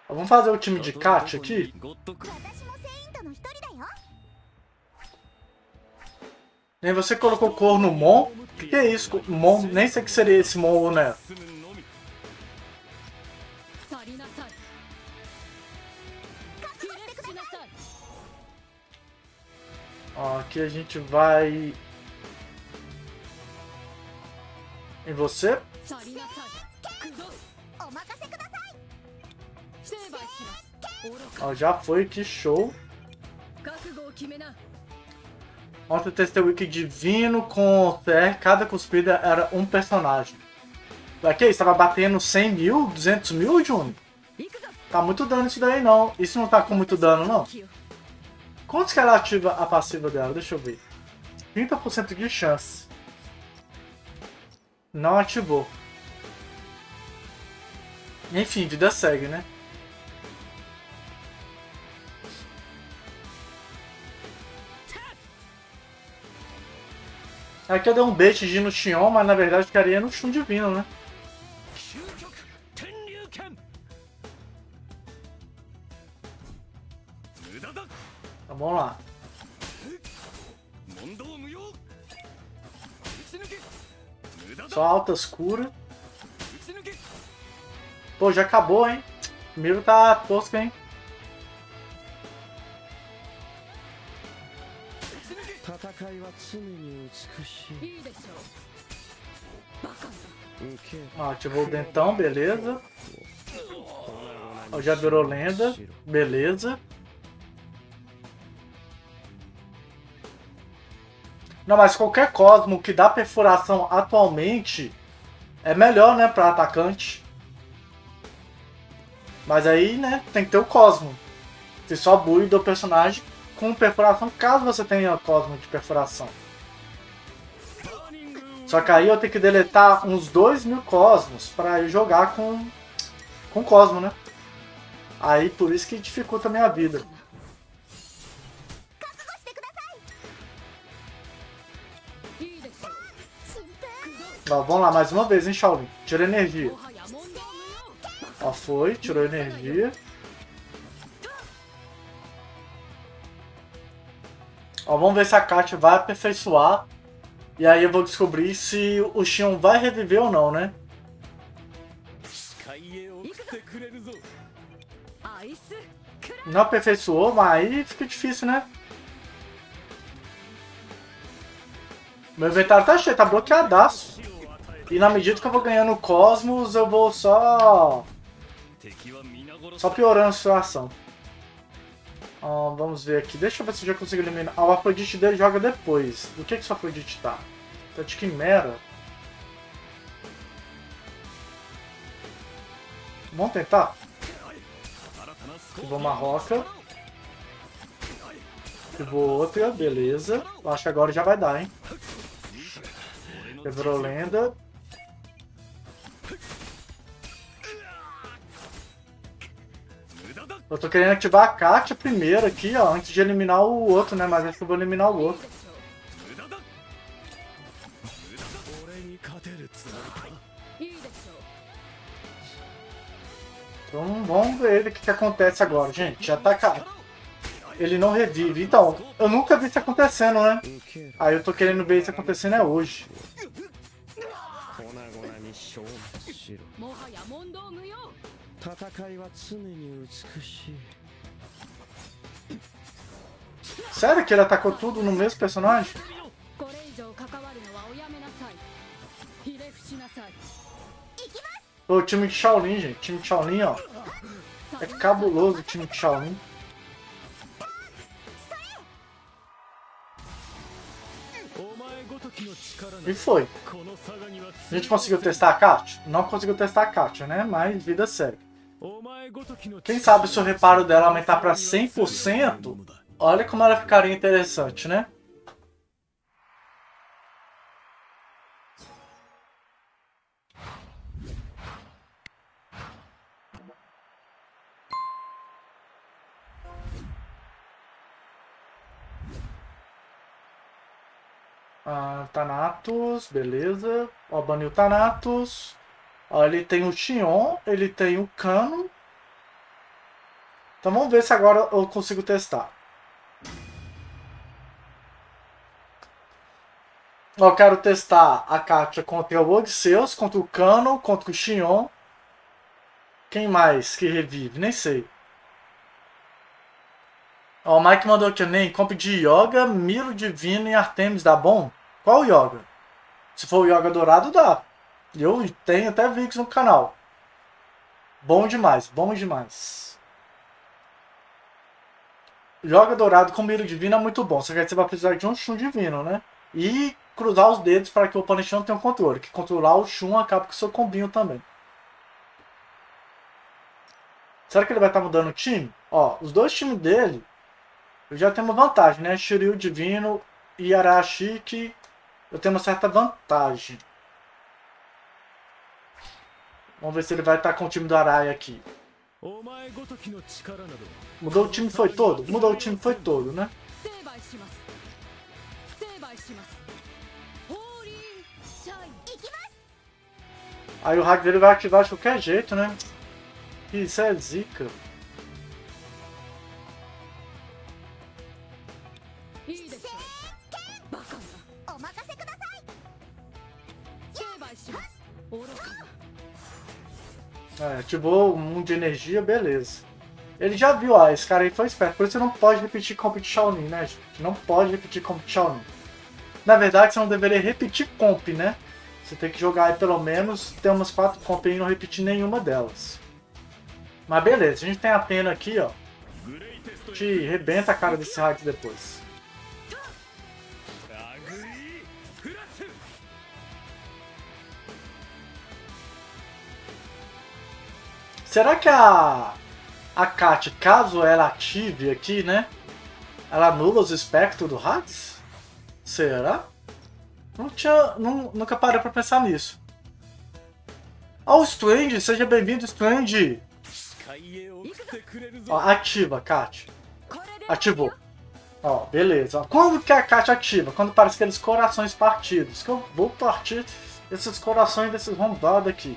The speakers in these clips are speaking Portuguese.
Vamos fazer o time de Kat aqui. Nem você colocou cor no Mon. O que é isso? Mon? Nem sei o que seria esse Mon, né? Ó, aqui a gente vai... Em você? Ó, já foi, que show. Ontem eu testei o Wiki Divino com CR, cada cuspida era um personagem. Aqui, estava batendo 100 mil, 200 mil, Júnior? Tá muito dano isso daí não. Isso não tá com muito dano não. Quantos que ela ativa a passiva dela? Deixa eu ver. 30% de chance. Não ativou. Enfim, vida segue, né? Aqui eu dei um bait de no Xion, mas na verdade queria no Shun Divino, né? Então vamos lá. Só altas cura. Pô, já acabou, hein? O Miro tá tosco, hein? Ó, ativou o dentão, beleza. Ó, já virou lenda, beleza. Não, mas qualquer Cosmo que dá perfuração atualmente é melhor, né, pra atacante. Mas aí, né, tem que ter o Cosmo. Você só builda o personagem com perfuração, caso você tenha Cosmo de perfuração. Só que aí eu tenho que deletar uns 2.000 Cosmos pra eu jogar com Cosmo, né? Aí por isso que dificulta a minha vida. Ó, vamos lá, mais uma vez, hein, Shaolin. Tira energia. Ó, foi, tirou energia. Ó, vamos ver se a Kat vai aperfeiçoar. E aí eu vou descobrir se o Xion vai reviver ou não, né? Não aperfeiçoou, mas aí fica difícil, né? Meu inventário tá cheio, tá bloqueadaço. E na medida que eu vou ganhando Cosmos, eu vou só piorando a situação. Vamos ver aqui. Deixa eu ver se eu já consigo eliminar. O Afrodite dele joga depois. Do que o Afrodite tá? Tá de Quimera. Vamos tentar? Ativou uma roca. Ativou outra, beleza. Eu acho que agora já vai dar, hein? Quebrou lenda. Eu tô querendo ativar a Katia primeiro aqui, ó, antes de eliminar o outro, né? Mas acho que eu vou eliminar o outro. Então vamos ver o que acontece agora, gente. Já tá caro. Ele não revive. Então, eu nunca vi isso acontecendo, né? Aí eu tô querendo ver isso acontecendo hoje. Sério que ele atacou tudo no mesmo personagem? O time de Shaolin, gente. O time de Shaolin, ó. É cabuloso o time de Shaolin. E foi. A gente conseguiu testar a Katia? Não conseguiu testar a Katia, né? Mas vida segue. Quem sabe se o reparo dela aumentar para 100%, olha como ela ficaria interessante, né? Thanatos, beleza. Ó, baniu Thanatos. Ó, ele tem o Xion, ele tem o Cano. Então vamos ver se agora eu consigo testar. Eu quero testar a Katia contra o Odisseus, contra o Cano, contra o Xion. Quem mais que revive? Nem sei. Ó, o Mike mandou aqui, nem compre de Yoga, Miro Divino e Artemis, dá bom? Qual o Yoga? Se for o Yoga Dourado, dá. Eu tenho até vídeos no canal. Bom demais, bom demais. Yoga Dourado com Miro Divino é muito bom, só que aí você vai precisar de um Shun Divino, né? E cruzar os dedos para que o oponente não tenha um controle, que controlar o Shun acaba com o seu combinho também. Será que ele vai estar mudando o time? Ó, os dois times dele, eu já tenho uma vantagem, né? Shiryu Divino e Arashiki, eu tenho uma certa vantagem. Vamos ver se ele vai estar com o time do Araya aqui. Mudou o time foi todo? Mudou o time foi todo, né? Aí o hack dele vai ativar de qualquer jeito, né? Isso é zica. É, ativou um de energia, beleza. Ele já viu, ó, esse cara aí foi esperto. Por isso você não pode repetir comp de Shaolin, né, gente? Não pode repetir comp de Shaolin. Na verdade, você não deveria repetir comp, né? Você tem que jogar aí pelo menos, ter umas 4 comp e não repetir nenhuma delas. Mas beleza, a gente tem a pena aqui, ó. A gente rebenta a cara desse hack depois. Será que a Katia, caso ela ative aqui, né? Ela anula os espectros do Hades? Será? Nunca parei pra pensar nisso. Ó, o Strange, seja bem-vindo, Strange. Ó, ativa, Katia. Ativou. Ó, beleza. Ó, quando que a Katia ativa? Quando aparece aqueles corações partidos. Que eu vou partir esses corações desses rombados aqui.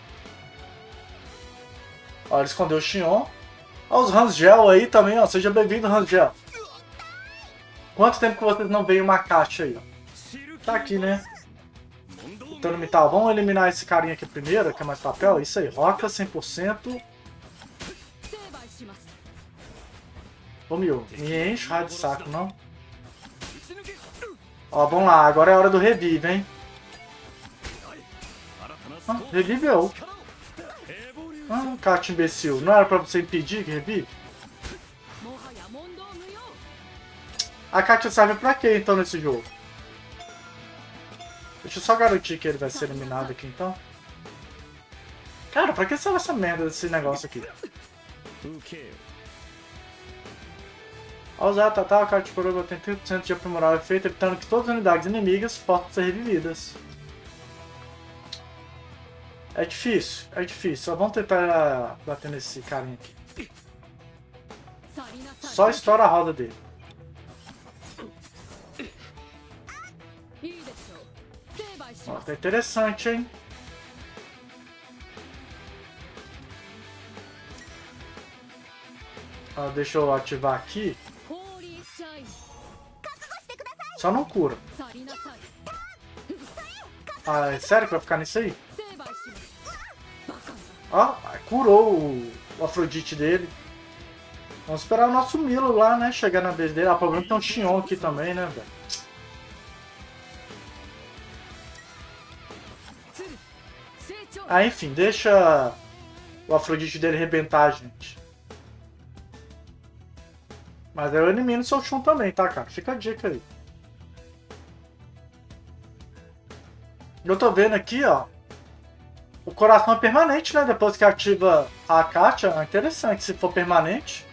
Ó, ele escondeu o Xion. Ó, os Rangel aí também, ó. Seja bem-vindo, Rangel. Quanto tempo que vocês não veem uma caixa aí, ó? Tá aqui, né? Então, Mital, vamos eliminar esse carinha aqui primeiro, que é mais papel. Isso aí, roca 100%. Ô, meu, me enche raio de saco, não? Ó, vamos lá, agora é a hora do revive, hein? Ah, reviveu. Ah, Katia imbecil. Não era pra você impedir que revive? A Katia serve pra quê, então, nesse jogo? Deixa eu só garantir que ele vai ser eliminado aqui, então. Cara, pra que serve essa merda desse negócio aqui? Ao usar a Tatá, a Katia Coroa tem 30% de aprimorar o efeito, evitando que todas as unidades inimigas possam ser revividas. É difícil, é difícil. Só vamos tentar bater nesse carinha aqui. Só estoura a roda dele. Ó, tá interessante, hein? Ó, deixa eu ativar aqui. Só não cura. Ah, é sério que vai ficar nisso aí? Ó, curou o Afrodite dele. Vamos esperar o nosso Milo lá, né? Chegar na vez dele. Ah, o problema é que tem um Xion aqui também, né, velho? Ah, enfim, deixa o Afrodite dele arrebentar a gente. Mas eu elimino o seu Shun também, tá, cara? Fica a dica aí. Eu tô vendo aqui, ó. O coração é permanente, né? Depois que ativa a Katia. É interessante se for permanente.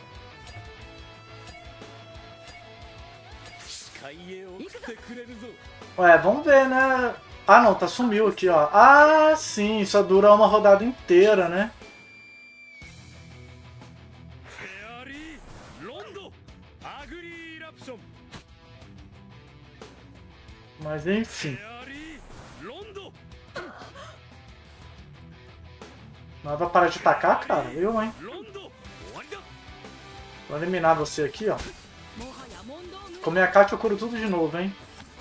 Ué, vamos ver, né? Ah, não, tá sumiu aqui, ó. Ah, sim, só dura uma rodada inteira, né? Mas enfim. Mas vai parar de atacar, cara? Eu, hein? Vou eliminar você aqui, ó. Comer a Katy eu curo tudo de novo, hein?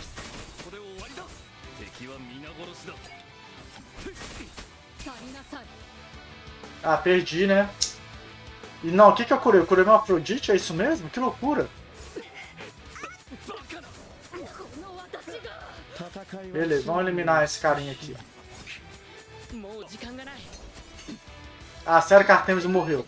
Ah, perdi, né? E não, o que que eu curei? Eu curei meu Afrodite? É isso mesmo? Que loucura! Beleza, vamos eliminar esse carinha aqui. Ah, sério que Artemis morreu.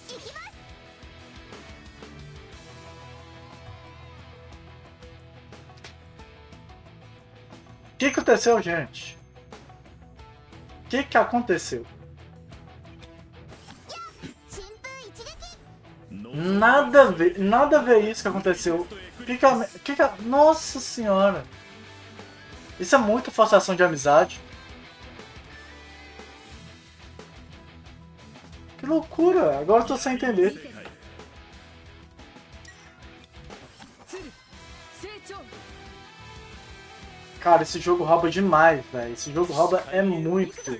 O que aconteceu, gente? O que aconteceu? Nada a ver isso que aconteceu. Nossa senhora! Isso é muita forçação de amizade. Que loucura! Agora eu tô sem entender. Cara, esse jogo rouba demais, velho. Esse jogo rouba é muito.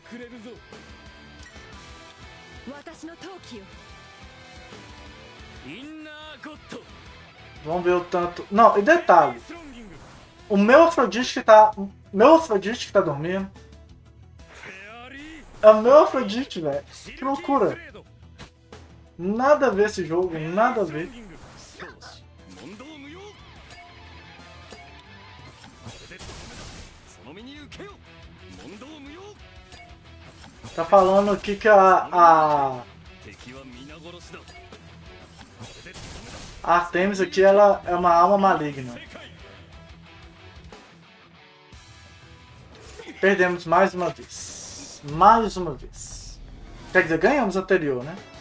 Vamos ver o tanto... Não, e detalhe. O meu Afrodite que tá... Meu Afrodite que tá dormindo. É o meu Afrodite, velho. Que loucura. Nada a ver esse jogo, nada a ver. Tá falando aqui que a Artemis aqui, ela é uma alma maligna. Perdemos mais uma vez. Mais uma vez. Quer dizer, ganhamos o anterior, né?